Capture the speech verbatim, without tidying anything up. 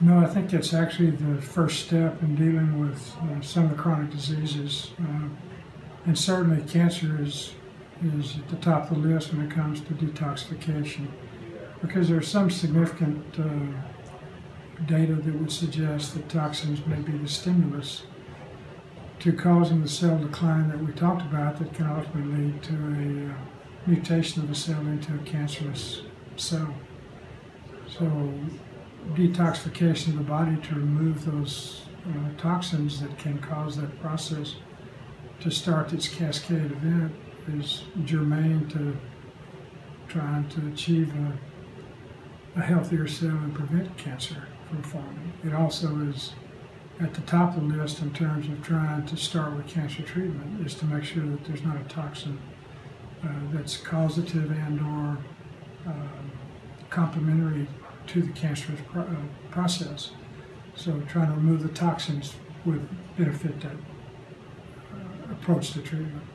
No, I think it's actually the first step in dealing with uh, some of the chronic diseases. Uh, and certainly cancer is, is at the top of the list when it comes to detoxification, because there's some significant uh, data that would suggest that toxins may be the stimulus to causing the cell decline that we talked about that can ultimately lead to a uh, mutation of the cell into a cancerous cell. So detoxification of the body to remove those uh, toxins that can cause that process to start its cascade event is germane to trying to achieve a, a healthier cell and prevent cancer from forming. It also is at the top of the list in terms of trying to start with cancer treatment, is to make sure that there's not a toxin uh, that's causative and or uh, complementary to the cancerous pro uh, process. So trying to remove the toxins would benefit that uh, approach to treatment.